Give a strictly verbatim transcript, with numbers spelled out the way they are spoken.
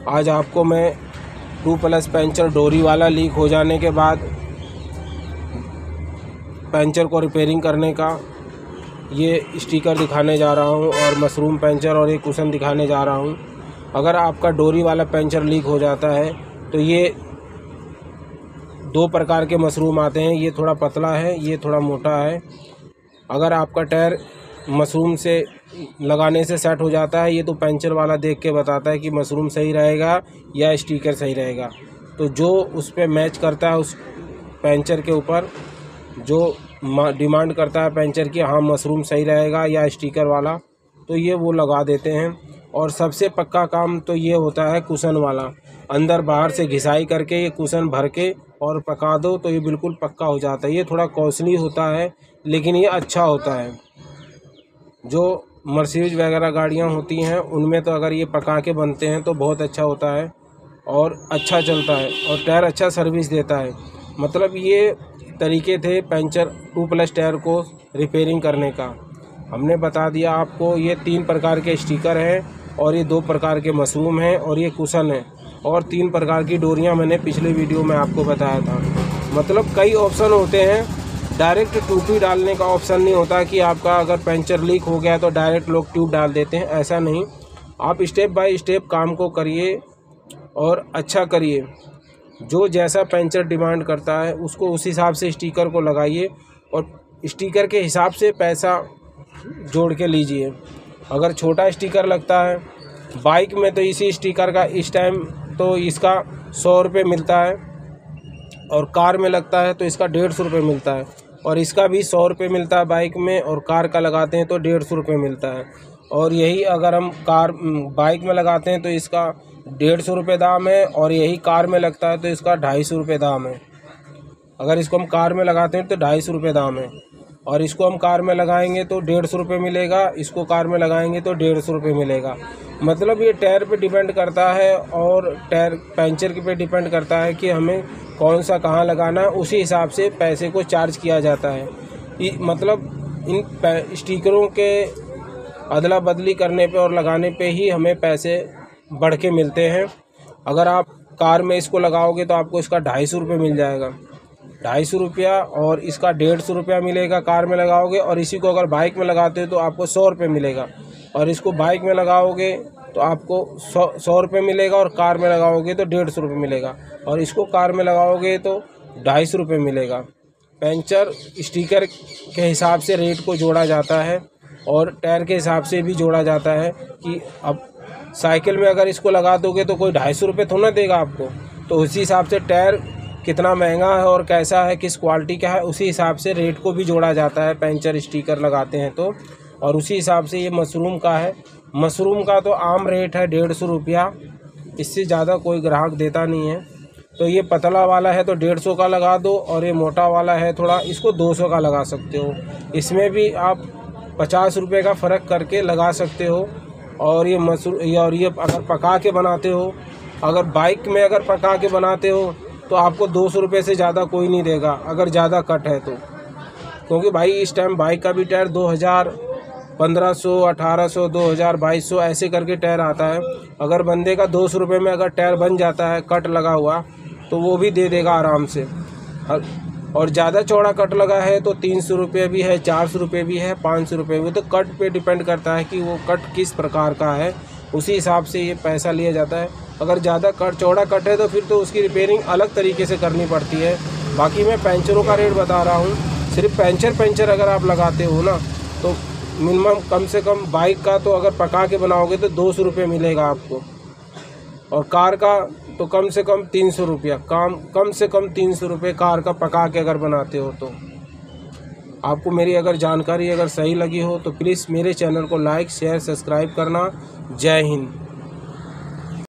आज आपको मैं टू प्लस पंचर डोरी वाला लीक हो जाने के बाद पंचर को रिपेयरिंग करने का ये स्टिकर दिखाने जा रहा हूँ और मशरूम पंचर और एक कुशन दिखाने जा रहा हूँ। अगर आपका डोरी वाला पंचर लीक हो जाता है तो ये दो प्रकार के मशरूम आते हैं, ये थोड़ा पतला है, ये थोड़ा मोटा है। अगर आपका टायर मशरूम से लगाने से सेट हो जाता है, ये तो पंचर वाला देख के बताता है कि मशरूम सही रहेगा या स्टिकर सही रहेगा। तो जो उस पर मैच करता है, उस पंचर के ऊपर जो डिमांड करता है पंचर की, हाँ मशरूम सही रहेगा या स्टिकर वाला, तो ये वो लगा देते हैं। और सबसे पक्का काम तो ये होता है कुशन वाला, अंदर बाहर से घिसाई करके ये कुशन भर के और पका दो तो ये बिल्कुल पक्का हो जाता है। ये थोड़ा कॉस्टली होता है लेकिन ये अच्छा होता है। जो मर्सिडीज वगैरह गाड़ियाँ होती हैं उनमें तो अगर ये पका के बनते हैं तो बहुत अच्छा होता है और अच्छा चलता है और टायर अच्छा सर्विस देता है। मतलब ये तरीके थे पंचर टू प्लस टायर को रिपेयरिंग करने का। हमने बता दिया आपको, ये तीन प्रकार के स्टिकर हैं और ये दो प्रकार के मशरूम हैं और ये कुशन है और तीन प्रकार की डोरियां मैंने पिछले वीडियो में आपको बताया था। मतलब कई ऑप्शन होते हैं, डायरेक्ट टूटी डालने का ऑप्शन नहीं होता कि आपका अगर पंचर लीक हो गया तो डायरेक्ट लोग ट्यूब डाल देते हैं, ऐसा नहीं। आप स्टेप बाय स्टेप काम को करिए और अच्छा करिए। जो जैसा पंचर डिमांड करता है उसको उस हिसाब से स्टिकर को लगाइए और स्टिकर के हिसाब से पैसा जोड़ के लीजिए। अगर छोटा स्टिकर लगता है बाइक में तो इसी स्टिकर का इस टाइम तो इसका सौ रुपये मिलता है और कार में लगता है तो इसका डेढ़ सौ रुपये मिलता है और इसका भी सौ रुपये मिलता है बाइक में, और कार का लगाते हैं तो डेढ़ सौ रुपये मिलता है। और यही अगर हम कार बाइक में लगाते हैं तो इसका डेढ़ सौ रुपये दाम है और यही कार में लगता है तो इसका ढाई सौ रुपये दाम है। अगर इसको हम कार में लगाते हैं तो ढाई सौ रुपये दाम है और इसको हम कार में लगाएंगे तो डेढ़ सौ रुपये मिलेगा, इसको कार में लगाएंगे तो डेढ़ सौ रुपये मिलेगा। मतलब ये टायर पे डिपेंड करता है और टायर पंचर के पे डिपेंड करता है कि हमें कौन सा कहाँ लगाना है, उसी हिसाब से पैसे को चार्ज किया जाता है। मतलब इन स्टिकरों के अदला बदली करने पे और लगाने पे ही हमें पैसे बढ़ के मिलते हैं। अगर आप कार में इसको लगाओगे तो आपको इसका ढाई सौ रुपये मिल जाएगा, ढाई सौ रुपया, और इसका डेढ़ सौ रुपया मिलेगा कार में लगाओगे। और इसी को अगर बाइक में लगाते हो तो आपको सौ रुपये मिलेगा और इसको बाइक में लगाओगे तो आपको सौ सौ रुपये मिलेगा और कार में लगाओगे तो डेढ़ सौ रुपये मिलेगा और इसको कार में लगाओगे तो ढाई सौ रुपये मिलेगा। पंचर स्टिकर के हिसाब से रेट को जोड़ा जाता है और टायर के हिसाब से भी जोड़ा जाता है कि अब साइकिल में अगर इसको लगा दोगे तो कोई ढाई सौ रुपये थोड़ा देगा आपको, तो उसी हिसाब से टायर कितना महंगा है और कैसा है, किस क्वालिटी का है, उसी हिसाब से रेट को भी जोड़ा जाता है पंचर स्टिकर लगाते हैं तो। और उसी हिसाब से ये मशरूम का है, मशरूम का तो आम रेट है डेढ़ सौ रुपया, इससे ज़्यादा कोई ग्राहक देता नहीं है। तो ये पतला वाला है तो डेढ़ सौ का लगा दो और ये मोटा वाला है थोड़ा, इसको दो सौ का लगा सकते हो। इसमें भी आप पचास रुपये का फ़र्क करके लगा सकते हो। और ये मशरूम और ये अगर पका के बनाते हो, अगर बाइक में अगर पका के बनाते हो तो आपको दो सौ रुपये से ज़्यादा कोई नहीं देगा अगर ज़्यादा कट है तो, क्योंकि भाई इस टाइम बाइक का भी टायर दो हज़ार, पंद्रह सौ, अठारह सौ, दो हज़ार, बाईस सौ ऐसे करके टायर आता है। अगर बंदे का दो सौ रुपये में अगर टायर बन जाता है कट लगा हुआ तो वो भी दे देगा आराम से। और ज़्यादा चौड़ा कट लगा है तो तीन सौ रुपये भी है, चार सौ रुपये भी है, पाँच सौ रुपये भी। तो कट पे डिपेंड करता है कि वो कट किस प्रकार का है, उसी हिसाब से ये पैसा लिया जाता है। अगर ज़्यादा कट चौड़ा कट है तो फिर तो उसकी रिपेयरिंग अलग तरीके से करनी पड़ती है। बाकी मैं पंचरों का रेट बता रहा हूँ, सिर्फ पंचर पंचर अगर आप लगाते हो ना तो मिनिमम कम से कम बाइक का तो अगर पका के बनाओगे तो दो सौ रुपये मिलेगा आपको, और कार का तो कम से कम तीन सौ रुपया, काम कम से कम तीन सौ रुपये कार का पका के अगर बनाते हो तो। आपको मेरी अगर जानकारी अगर सही लगी हो तो प्लीज़ मेरे चैनल को लाइक शेयर सब्सक्राइब करना। जय हिंद।